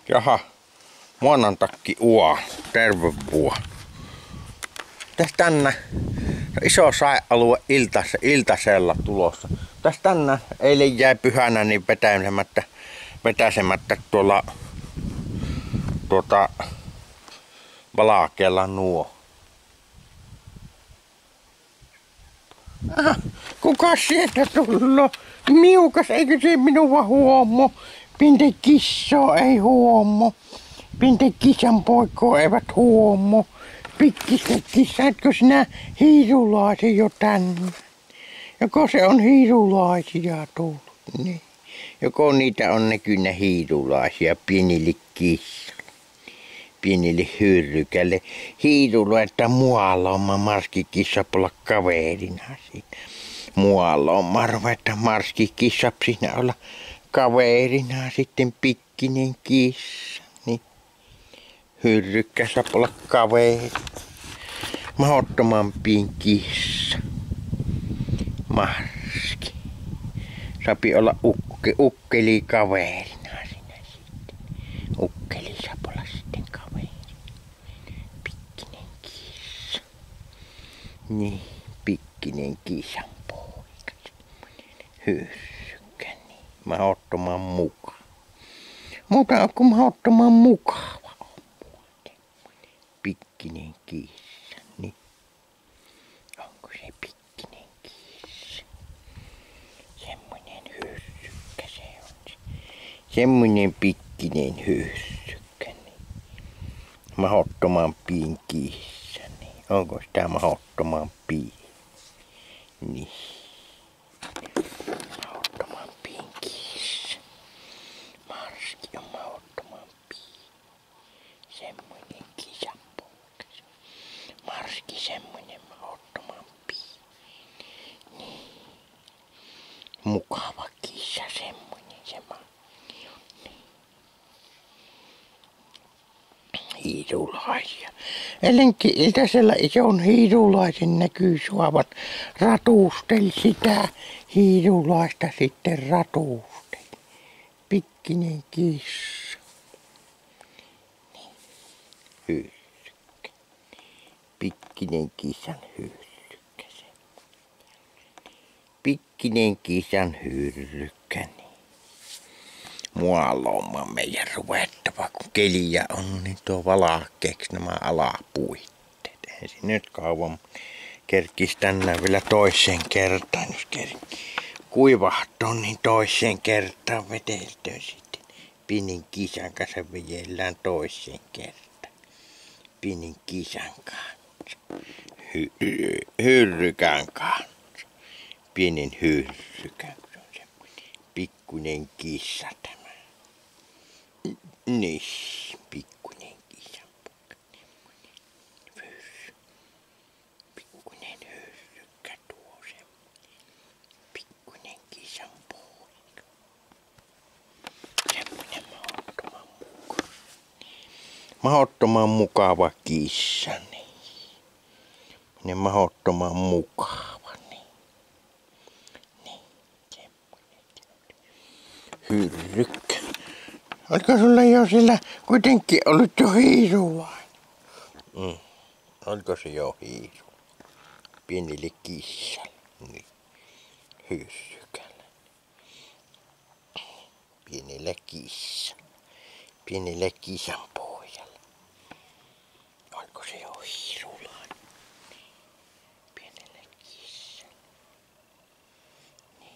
Jaha, maanantakki uo, tervepuu. Tässä tänne iso saialue iltasella tulossa. Tässä tänne eilen jäi pyhänä niin vetäsemättä tuolla Valkealla nuo. Kuka sieltä tulloo? Miukas, eikö se minua huomo? Pinte kissaa ei huomo. Pinte kissan poikkoa eivät huomo. Pikkistä kissa, etkö sinä hiirulaisen jo tänne? Joko se on hiirulaisia tullut? Niin. Joko niitä on näkynyt hiirulaisia pienille kissalle, pienille hyrrykälle. Hiirulla, että mualla marskikissa olla kaverina siinä. Mualla on marva, että marskikissa siinä olla kaverina sitten pikkinen kissa. Niin. Hyrrykkä saa olla kaveri. Mahdottoman pieni kissa. Marski. Sapi olla ukkeli kaverina siinä sitten. Ukkeli saa olla sitten kaveri. Pikkinen kissa. Niin, pikkinen kissan poika. Hyrsykkä niin. Mahdottoman mukava. Muuta on kuin mahdottoman mukava on muuten. Pikkinen kissa. Niin. Onko se pikkinen kissa? Semmoinen hyrsykkä se on. Semmoinen pikkinen hyrsykkä. Niin. Mahdottoman pieni kissa. Niin. Onko sitä mahdottoman pieni? Niin. Mahdottoman pieni kissa. Marski on mahdottoman pieni. Semmoinen kissan poika. Marski semmoinen mahdottoman pieni. Niin. Mukava kissa semmoinen se Matti on. Niin. Hiirulaisia. Ellenkin iltasella ison hiirulaisen näkyy suavat ratusteli sitä hiirulaista sitten ratusteli. Pikkinen kissa. Niin. Hyrsykkä. Pikkinen kissan hyrsykkä se. Pikkinen kissan hyrrykkä. Niin. Mualla on meidän ruvettava, kun keliä on, niin tuo valkeeksi nämä alapuitteet. Eihän se nyt kauan kerkis tänään vielä toiseen kertaan, jos kuivahtuu, niin toiseen kertaan veteltöön sitten. Pinin kisan kanssa vedellään toiseen kertaan. Pinin kisan kanssa. Hyrrykän kanssa. Pienin hyrrykän. Se on semmoinen pikkuinen kissa tämä. Niin, pikkuinen kissan poika. Pikkuinen hyrrykkä tuo semmoinen. Pikkuinen kissan poika. Semmoinen mahdottoman mukava kissa. Niin. Mahdottoman mukava. Niin, semmoinen. Hyrrykkä. Oliko sulla jo sillä kuitenkin ollut jo hiirulainen? Oliko se jo hiiru? Pienille kissalle. Niin. Hyrsykällä. Pienelle kissan pojalle. Oliko se jo hiirulainen? Pienelle kissalle. Niin.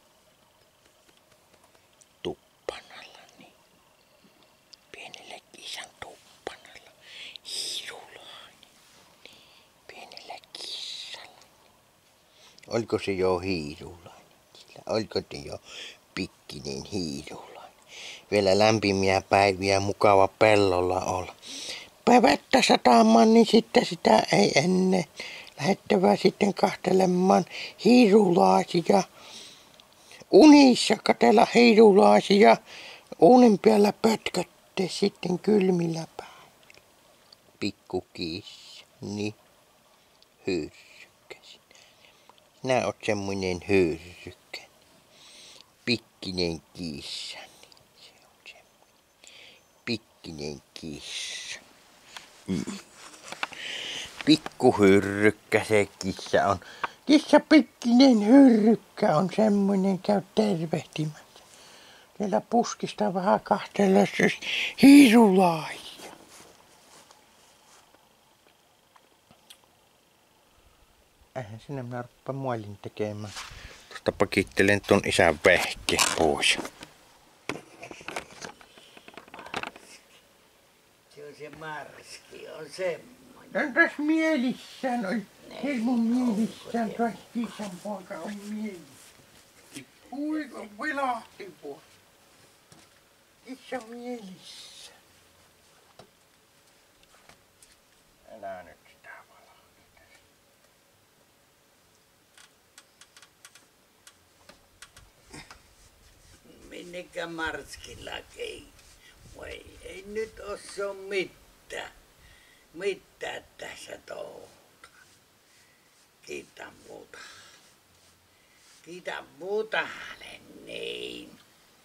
Tuppanalla. Niin. Pienelle kissan tuppanalla. Hiirulainen. Pienelle kissalle. Oliko se jo hiirulainen? Oliko se jo pikkinen hiirulainen? Vielä lämpimiä päiviä mukava pellolla olla. Vettä satamaan, niin sitten sitä ei ennen. Lähettävä sitten kahtelemaan hiirulaisia. Unissa katella hiirulaisia. Uunin päällä pötkötte sitten kylmillä päivillä. Pikkukissa. Niin. Hyrsykkä. Sinä oot semmoinen hyrsykkä. Pikkinen kissa. Se on semmoinen. pikkinen kissa. Pikkuhyrrykkä se kissa on. Kissa pikkinen hyrrykkä on semmoinen, käy tervehtimässä. Siellä puskista vähän kahtellessa hiirulaisia. Eihän sinne minä ruppaan muolin tekemään. Tuosta pakittelen ton isän vehkeen pois. Se on se marski, on semmoinen. Entäs mielissään oli? Hirmun mielissään tuo kissan poika on mielissään. Kuinka vilahti pois. Kissa mielissä. Älä nyt sitä valakita. Minnekä marskilla kei? Voi ei nyt osaa mitään. Mitään tässä touhuta. Kiitä muuta. Kiitä muuta hänen niin.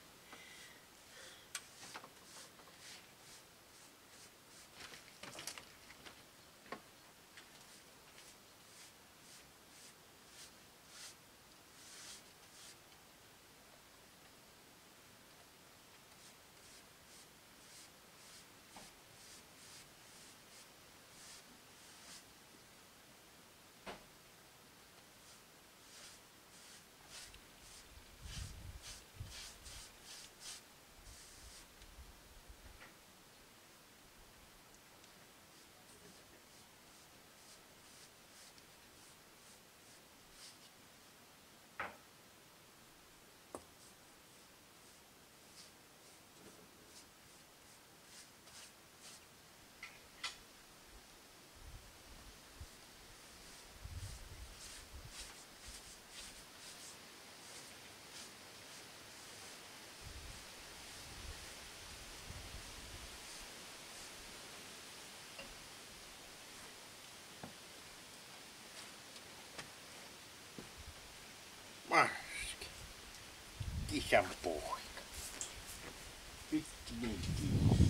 Marski. Kissan poika. Pikkinen kissa.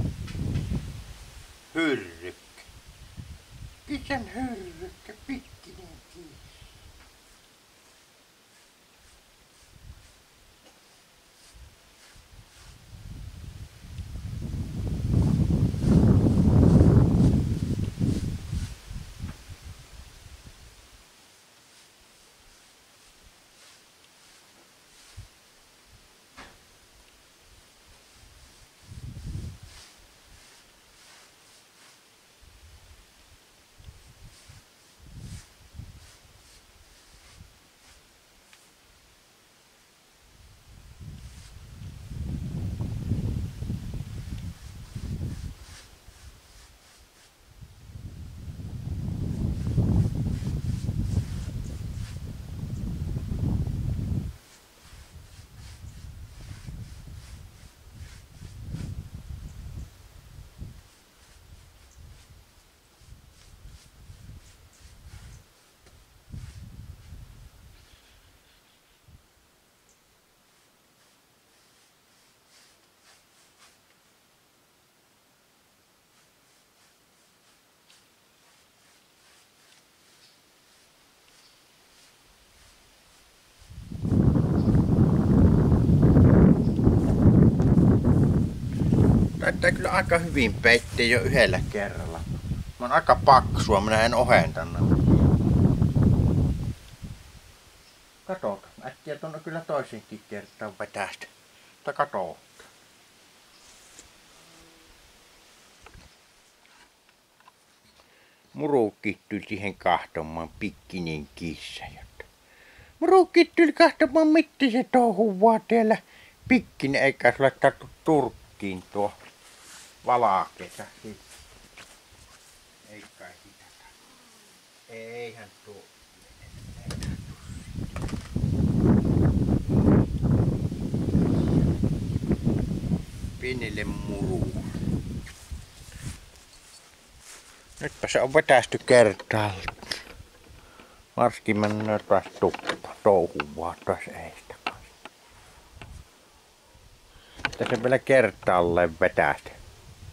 Hyrrykkä. Kissan hyrrykkä, pikkinen kissa. Taitaa kyllä aika hyvin peittää jo yhdellä kerralla. Mä oon aika paksua, minä en ohentanut. Katsotaan, äkkiä tuonne kyllä toisenkin kertaan vetästä. Mutta katsotaan. Murukki tuli siihen kahtomaan, pikkinen kissa. Murukki tuli kahtomaan, mitä se touhuvaa täällä. Pikkinen, eikä sulle tarttu turkkiin tuo valaketa. Ei kai sitä. Eihän tuo. Pienelle muruun. Nytpä se on vetästy kertaalta. Marski mennään taas touhuvaa taas eistä. Tässä vielä kertaalleen vetästä.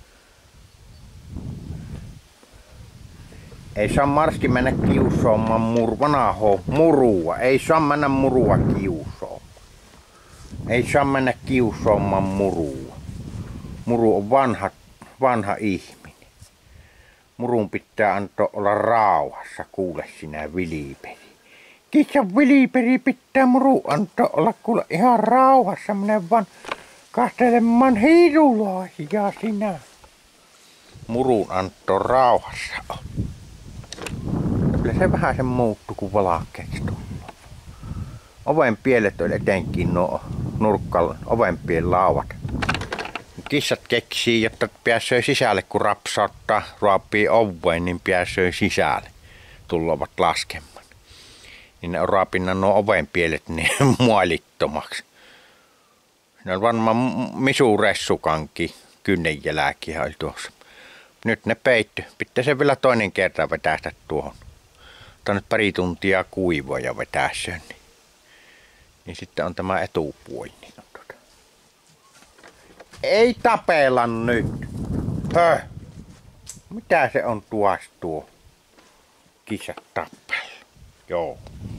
Ei saa Marski mennä kiusaamaan murua. Ei saa mennä murua kiusaamaan. Ei saa mennä kiusaamaan murua. Muru on vanha ihminen. Murun pitää antaa olla rauhassa, kuule sinä Viliperi. Kissan Viliperi pitää muru antaa olla kuule ihan rauhassa. Minä vaan katselemaan hiirulaisia sinä. Murun antoi rauhassa. Kyllä se vähän sen muuttuu, kun valkeaksi tullut. Oven pielet oli etenkin nuo ovenpien lauvat. Kissat keksii, jotta pääsee sisälle, kun rapsauttaa, ruopii oveen, niin pääsee sisälle. Tulevat laskemaan. Niin ne on raapinna nuo ovenpielet niin muolittomaksi. Ne on varmaan misuressukankin kynnenjälkiä oli tuossa. Nyt ne peitty. Pitää se vielä toinen kerta vetästä tuohon. Tämä on nyt pari tuntia kuivoja vetää sen. Niin sitten on tämä etupuoli. Ei tapella nyt. Höh. Mitä se on tuo? Kissat tappella. Joo.